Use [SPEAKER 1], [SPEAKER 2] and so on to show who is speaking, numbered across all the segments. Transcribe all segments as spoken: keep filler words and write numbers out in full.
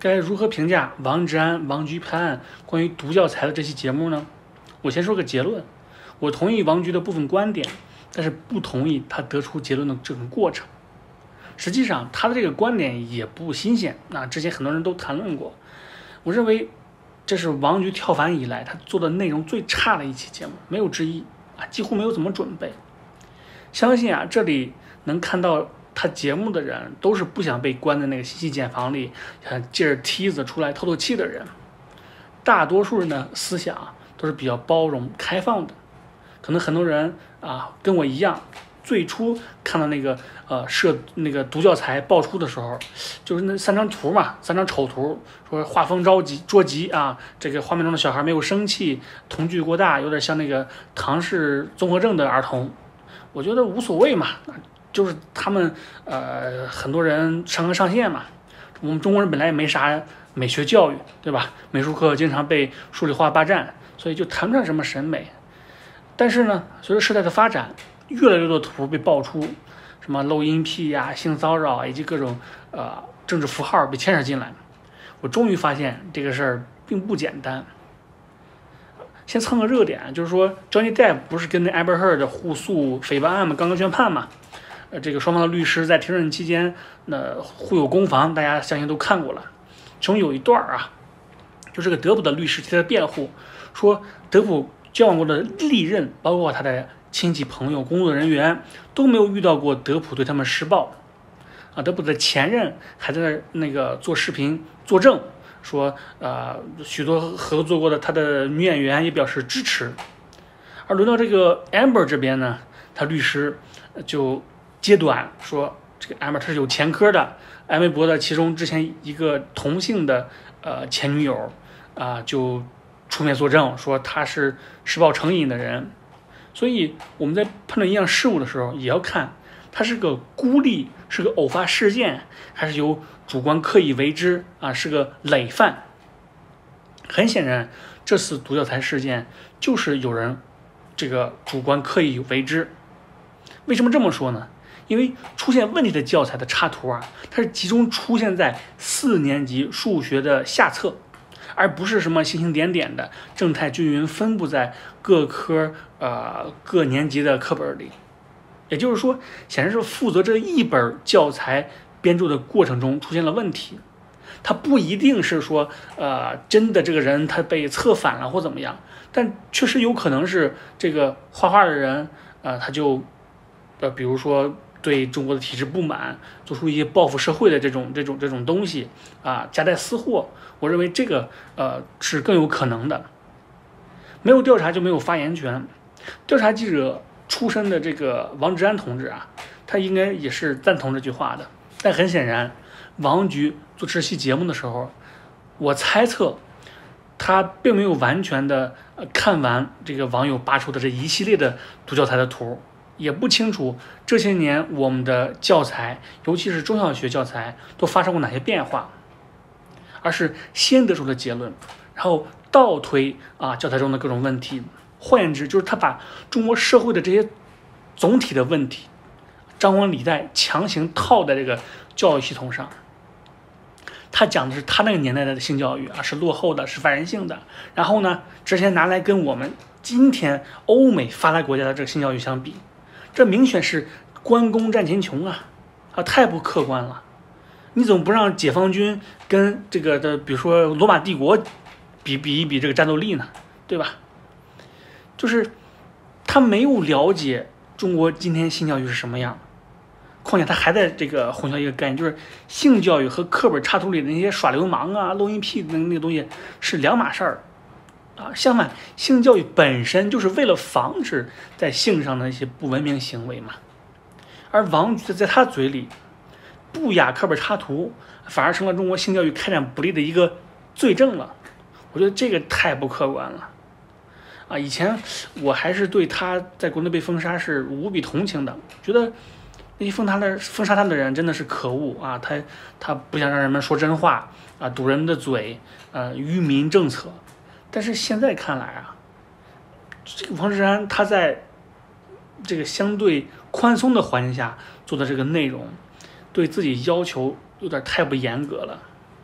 [SPEAKER 1] 该如何评价王志安、王局拍案关于毒教材的这期节目呢？我先说个结论，我同意王局的部分观点，但是不同意他得出结论的这种过程。实际上，他的这个观点也不新鲜，那之前很多人都谈论过。我认为这是王局跳凡以来他做的内容最差的一期节目，没有之一啊，几乎没有怎么准备。相信啊，这里能看到他节目的人，都是不想被关在那个信息茧房里，想借着梯子出来透透气的人。大多数人的思想都是比较包容开放的，可能很多人啊跟我一样，最初看到那个呃设那个毒教材爆出的时候，就是那三张图嘛，三张丑图，说画风着急捉急啊，这个画面中的小孩没有生气，瞳距过大，有点像那个唐氏综合症的儿童。我觉得无所谓嘛，就是他们呃很多人上纲上线嘛。我们中国人本来也没啥美学教育，对吧？美术课经常被数理化霸占，所以就谈不上什么审美。但是呢，随着时代的发展，越来越多的图被爆出，什么露阴癖呀、性骚扰以及各种呃政治符号被牵扯进来，我终于发现这个事儿并不简单。先蹭个热点，就是说 Johnny Depp 不是跟那 Amber Heard 的互诉诽谤案嘛，刚刚宣判嘛，呃，这个双方的律师在庭审期间那互有攻防，大家相信都看过了。其中有一段啊，就是个德普的律师替他辩护，说德普交往过的历任，包括他的亲戚朋友、工作人员都没有遇到过德普对他们施暴啊。德普的前任还在那个做视频作证，说呃许多合作过的他的女演员也表示支持。而轮到这个 Amber 这边呢，他律师就揭短说，这个 Amber 他是有前科的，艾薇博的其中之前一个同性的呃前女友啊、呃、就出面作证说他是施暴成瘾的人。所以我们在判断一样事物的时候，也要看它是个孤立，是个偶发事件，还是由主观刻意为之啊，是个累犯。很显然，这次毒教材事件就是有人这个主观刻意为之。为什么这么说呢？因为出现问题的教材的插图啊，它是集中出现在四年级数学的下册，而不是什么星星点点的正态均匀分布在各科呃各年级的课本里。也就是说，显然是负责这一本教材编著的过程中出现了问题。它不一定是说呃真的这个人他被策反了或怎么样，但确实有可能是这个画画的人呃他就呃比如说对中国的体制不满，做出一些报复社会的这种这种这种东西啊，夹带私货。我认为这个呃是更有可能的。没有调查就没有发言权。调查记者出身的这个王志安同志啊，他应该也是赞同这句话的。但很显然，王局做这期节目的时候，我猜测他并没有完全的看完这个网友扒出的这一系列的毒教材的图。也不清楚这些年我们的教材，尤其是中小学教材都发生过哪些变化，而是先得出了结论，然后倒推啊教材中的各种问题。换言之，就是他把中国社会的这些总体的问题张冠李戴强行套在这个教育系统上。他讲的是他那个年代的性教育啊是落后的，是反人性的，然后呢之前拿来跟我们今天欧美发达国家的这个性教育相比，这明显是关公战秦琼啊，啊，太不客观了。你怎么不让解放军跟这个的，比如说罗马帝国比比一比这个战斗力呢？对吧？就是他没有了解中国今天性教育是什么样，况且他还在这个混淆一个概念，就是性教育和课本插图里的那些耍流氓啊、露阴癖的那个东西是两码事儿。啊，相反，性教育本身就是为了防止在性上的一些不文明行为嘛。而王局在他嘴里，不雅课本插图反而成了中国性教育开展不力的一个罪证了。我觉得这个太不客观了。啊，以前我还是对他在国内被封杀是无比同情的，觉得那些封他的封杀他的人真的是可恶啊！他他不想让人们说真话啊，堵人的嘴，呃，愚民政策。但是现在看来啊，这个王志安他在这个相对宽松的环境下做的这个内容，对自己要求有点太不严格了。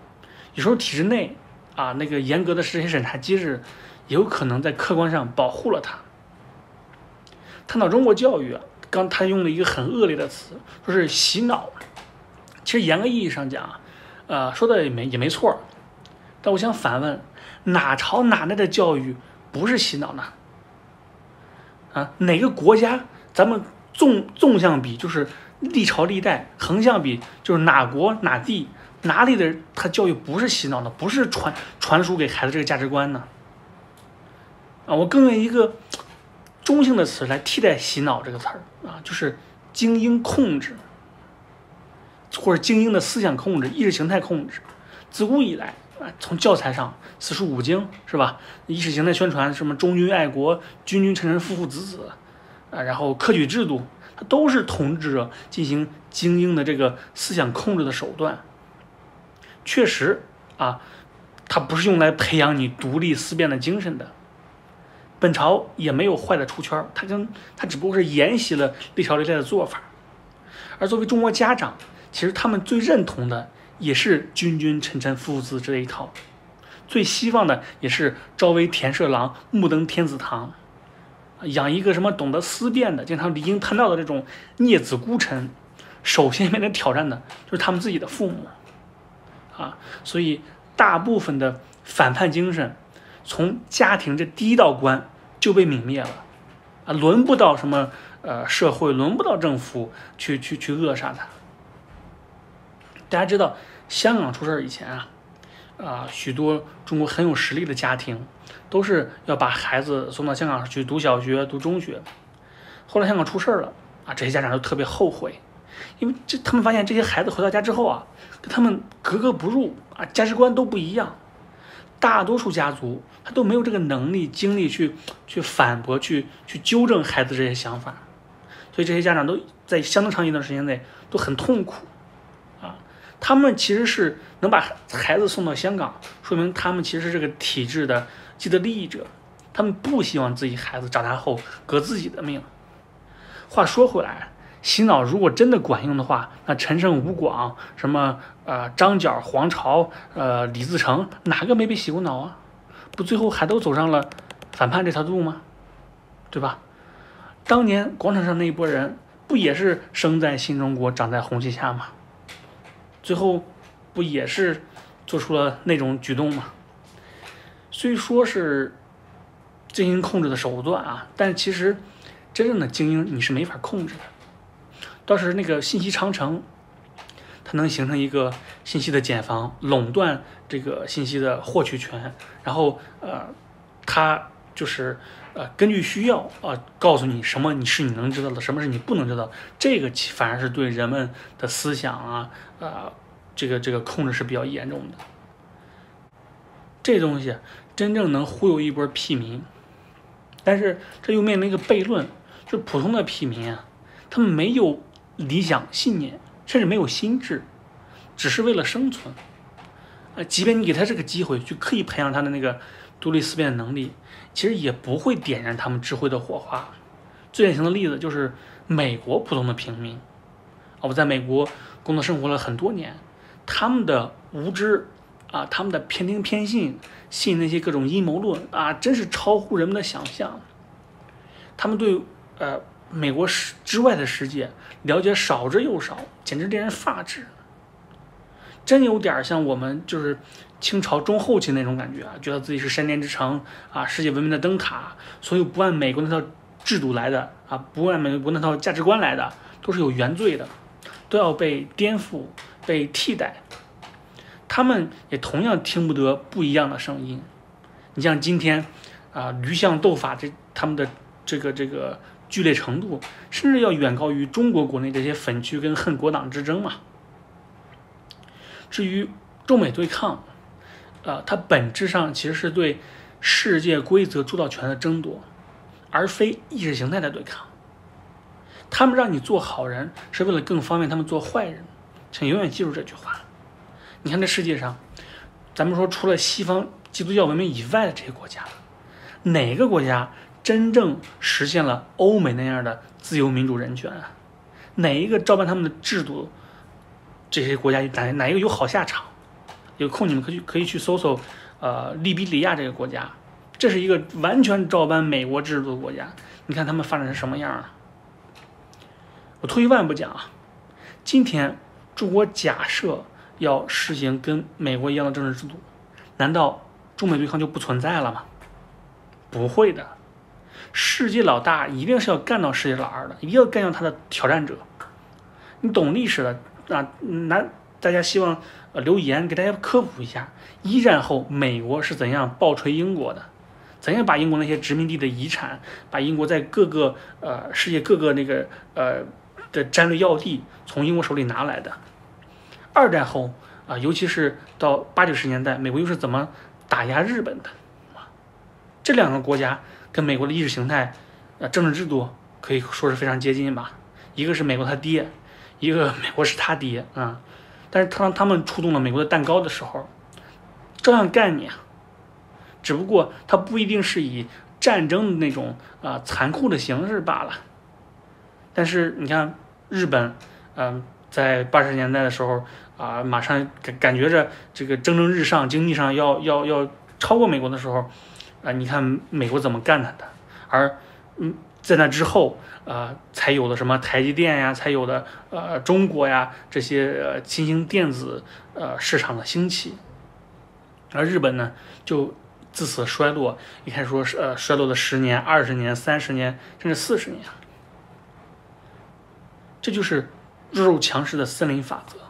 [SPEAKER 1] 有时候体制内啊那个严格的这些审查机制，也有可能在客观上保护了他。探讨中国教育啊，刚他用了一个很恶劣的词，说是洗脑。其实严格意义上讲，呃，说的也没也没错。但我想反问，哪朝哪代的教育不是洗脑呢？啊，哪个国家咱们纵纵向比就是历朝历代，横向比就是哪国哪地哪里的他教育不是洗脑的，不是传传输给孩子这个价值观呢？啊，我更用一个中性的词来替代洗脑这个词儿啊，就是精英控制，或者精英的思想控制、意识形态控制。自古以来啊，从教材上四书五经是吧，意识形态宣传什么忠君爱国、君君臣臣、父父子子啊，然后科举制度，它都是统治者进行精英的这个思想控制的手段。确实啊，它不是用来培养你独立思辨的精神的。本朝也没有坏的出圈，它跟它只不过是沿袭了历朝历代的做法。而作为中国家长，其实他们最认同的也是君君臣臣父父子这一套，最希望的也是朝为田舍郎，暮登天子堂，养一个什么懂得思辨的、经常离经叛道的这种孽子孤臣。首先面临挑战的就是他们自己的父母啊，所以大部分的反叛精神从家庭这第一道关就被泯灭了啊，轮不到什么呃社会，轮不到政府去去去扼杀它。大家知道，香港出事以前啊，啊、呃、许多中国很有实力的家庭都是要把孩子送到香港去读小学、读中学。后来香港出事了啊，这些家长都特别后悔，因为这他们发现这些孩子回到家之后啊，跟他们格格不入啊，价值观都不一样。大多数家族他都没有这个能力、精力去去反驳、去去纠正孩子这些想法，所以这些家长都在相当长一段时间内都很痛苦啊。他们其实是能把孩子送到香港，说明他们其实是这个体制的既得利益者，他们不希望自己孩子长大后革自己的命。话说回来，洗脑如果真的管用的话，那陈胜吴广什么呃张角黄巢呃李自成哪个没被洗过脑啊？不最后还都走上了反叛这条路吗？对吧？当年广场上那一波人不也是生在新中国长在红旗下吗？最后不也是做出了那种举动吗？虽说是精英控制的手段啊，但其实真正的精英你是没法控制的。倒是那个信息长城，它能形成一个信息的茧房，垄断这个信息的获取权，然后呃，它就是呃根据需要啊、呃，告诉你什么你是你能知道的，什么是你不能知道，这个反而是对人们的思想啊呃这个这个控制是比较严重的。这东西真正能忽悠一波屁民，但是这又面临一个悖论，就是普通的屁民啊，他们没有理想信念，甚至没有心智，只是为了生存。呃，即便你给他这个机会，去刻意培养他的那个独立思辨的能力，其实也不会点燃他们智慧的火花。最典型的例子就是美国普通的平民啊，我在美国工作生活了很多年，他们的无知啊，他们的偏听偏信，信那些各种阴谋论啊，真是超乎人们的想象。他们对呃美国之外的世界了解少之又少，简直令人发指。真有点像我们就是清朝中后期那种感觉啊，觉得自己是山巅之城啊，世界文明的灯塔，所有不按美国那套制度来的啊，不按美国那套价值观来的，都是有原罪的，都要被颠覆、被替代。他们也同样听不得不一样的声音。你像今天啊，驴象斗法这他们的这个这个剧烈程度，甚至要远高于中国国内这些粉区跟恨国党之争嘛。至于中美对抗，呃，它本质上其实是对世界规则主导权的争夺，而非意识形态的对抗。他们让你做好人，是为了更方便他们做坏人，请永远记住这句话。你看这世界上，咱们说除了西方基督教文明以外的这些国家，哪个国家真正实现了欧美那样的自由民主人权啊？哪一个照搬他们的制度，这些国家哪哪一个有好下场？ 有空你们可以可以去搜搜，呃，利比里亚这个国家，这是一个完全照搬美国制度的国家。你看他们发展成什么样啊？我退一万步讲啊，今天中国假设要实行跟美国一样的政治制度，难道中美对抗就不存在了吗？不会的，世界老大一定是要干到世界老二的，一定要干掉他的挑战者。你懂历史的啊？那大家希望呃留言给大家科普一下，一战后美国是怎样暴锤英国的，怎样把英国那些殖民地的遗产，把英国在各个呃世界各个那个呃的战略要地从英国手里拿来的。二战后啊、呃，尤其是到八九十年代，美国又是怎么打压日本的？这两个国家跟美国的意识形态、呃政治制度可以说是非常接近吧。一个是美国他爹，一个美国是他爹啊、嗯。但是当他们触动了美国的蛋糕的时候，照样干你啊。只不过它不一定是以战争的那种啊、呃、残酷的形式罢了。但是你看日本，嗯、呃，在八十年代的时候啊、呃，马上感感觉着这个蒸蒸日上，经济上要要要超过美国的时候。啊、呃，你看美国怎么干它的，而嗯，在那之后啊、呃，才有的什么台积电呀，才有的呃中国呀这些呃新兴电子呃市场的兴起，而日本呢就自此衰落，一开始说是呃衰落了十年、二十年、三十年，甚至四十年，这就是弱肉强食的森林法则。